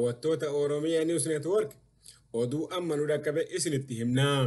daawwattoota Oromiyaa News Network oduu amma nu dhaqqabe isinitti himna.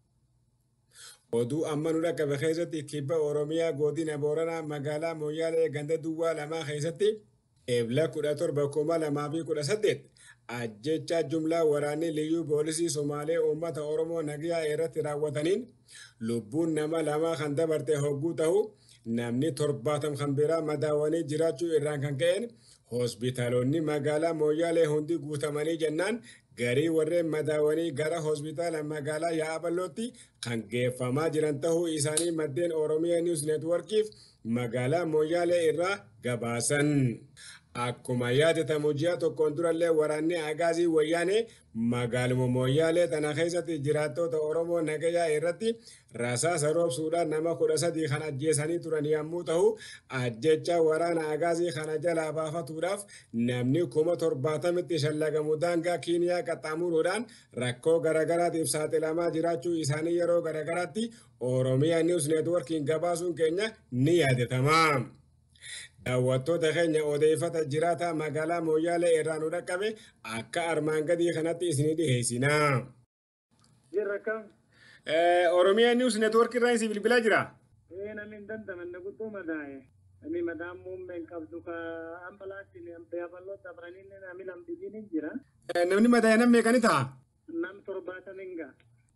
Oduu amma nu dhaqqabe keessatti kibba Oromiyaa godina Booranaa magaalaa Moyyaalee ganda Duwwaa lamaa keessatti Eebla 17,2018 ajjecha jumlaa waraanni liyyuu poolisii Somaalee uummata Oromoo nagayaa irratti raawwataniin lubbuun nama lama kan dabarte hogguu ta'u namni 70 kan biraa madaawanii jiraachuu irraan kan ka'een hospitaalonni magaalaa Moyyaalee hundi guutamanii jennaan garii warreen madaawanii gara hospitaala magaalaa Yaaballootti kan geeffamaa jiran ta'uu isaanii maddeen Oromiyaa News Networkiif magaalaa Moyyaalee irraa gabaasan. Akkuma yaadatamu ji'a tokkoon durallee waraanni Agaazii Wayyaanee magaaluma Moyyaalee tana keessatti jiraattota Oromoo nagayaa irratti rasaasa roobsuudhaan nama 13 kan ajjeesanii turan yommuu ta'u ajjecha waraana Agaazii kana jalaa baafatuudhaaf namni 70,000tti shallagamu daangaa Kiiniyaa qaxxaamuruudhaan rakkoo garagaraatiif saaxilamaa jiraachuu isaanii yeroo garagaraatti Oromiyaa News Networkiin gabaasuun keenya ni yaadatama. Daawwattoota keenya odeeffata jiraata magaalaa Moyyaalee irraa nu dhaqqabe akka armaan gadii kanatti isinii dhiheessina. Oromiyaa News Network irraa isin bilbilaa jira. Namni dandamanna guddoo madaa'e. Namni madaan muummeen qabdu ka ambalaatti Yaaballoo dabranii namni lamdiin jira. Namni madaa'e nam meeqani ta'a? Nam 70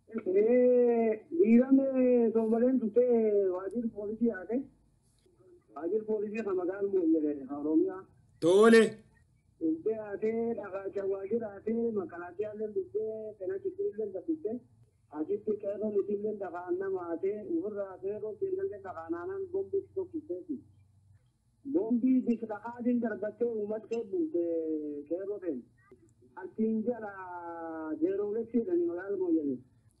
dhiirame Soomaleen tuttee waajjirri poolisii haate. Waajjirri poolisii kan magaalaa Moyyaalee Oromiyaa. Tole. Dubbee haatee dhagaachaa waajjira haatee makalaatiyaallee dubbee kana jibbiillee dubbee achitti qeerroo mitiillee dhagaan nama haatee ofirraa haatee roobbiillee dhagaanaan bombii tokkitteeti. Bombii bifa dhagaatiin darbattee uummata keebbuute qeerroo ta'e. Artiin jala jeerooleettiidhaan magaalaa Moyyaalee.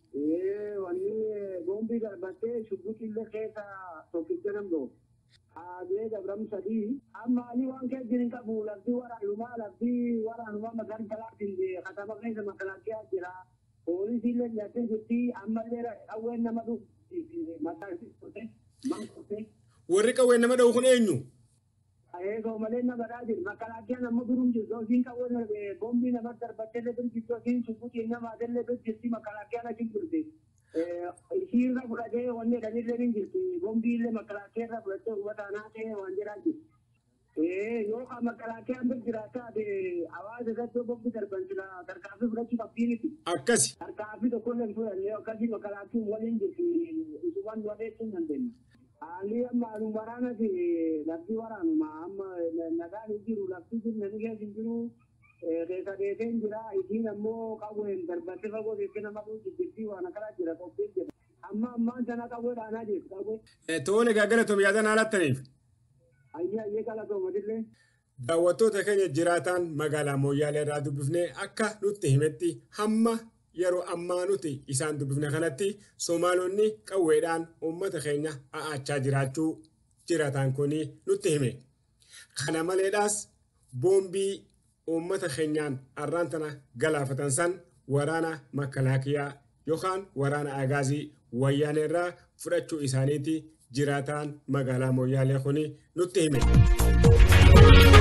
Wanni bombii darbattee shubbiillee keessa tokkitte namdoo. Adee dabram sadii amma ani waan kee jirin qabu lafti waraanuma magaalaa talaatiin katama keessa makalaattiyaa jira poolisiillee nyaatee jirti ammallee qawween nama dhufu mataasifte. Warri qawween nama dha'u kun eenyu? Soomalee nama dhaa jiru makalaattiyaa nama biruun jirtu osiin qawween bombii nama darbatteellee bir jirtu osiin shubbutiin namaatillee bir jirti makalaattiyaa achi jirti. Isiirra fudhatee wanni dhanillee ni jirti. Bombiillee makalaatteerra fudhatee uwwataanaa ta'e waan jiraa jirti. Yoo kan makalaatteen bir jiraata hawaasa irratti bombi darban jira tarkaanfii fudhachuu qabdiiniti. Akkasi. Tarkaanfii tokkollee hin fudhanne akkasii makalaattiin waliin jirti. Isumaan wadeessuu hin dandeenye. Haalli amma anu waraanati lafti waraanuma amma nagaan hin jiru lafti jiru namni keessa hin jiru. Keessa deeteen jira isiin ammoo qawween darbattee fagoo deettee nama dhuunfatti waan akkana jira qophii jira. Ammaan sana qawwee dhaanaa jirti qawwee. Tole galatoomi yaadan haalattaniif. Ayyee galatoomadillee. Daawwattoota keenya jiraatan magaalaa Moyyaalee irraa dubbifnee akka nutti himetti hamma yeroo ammaa nuti isaan dubbifne kanatti Somaalonni qawweedhaan uummata keenya a'aachaa jiraachuu jiraatan kuni nutti hime. Kana maleedhaas boombii uummata keenyaan arraan tana galaafatan san waraana makalaakiyaa yookaan waraana Agaazii Wayyaanee irraa fudhachuu isaaniiti jiraataan magaalaa Moyyaalee kuni nutti hime.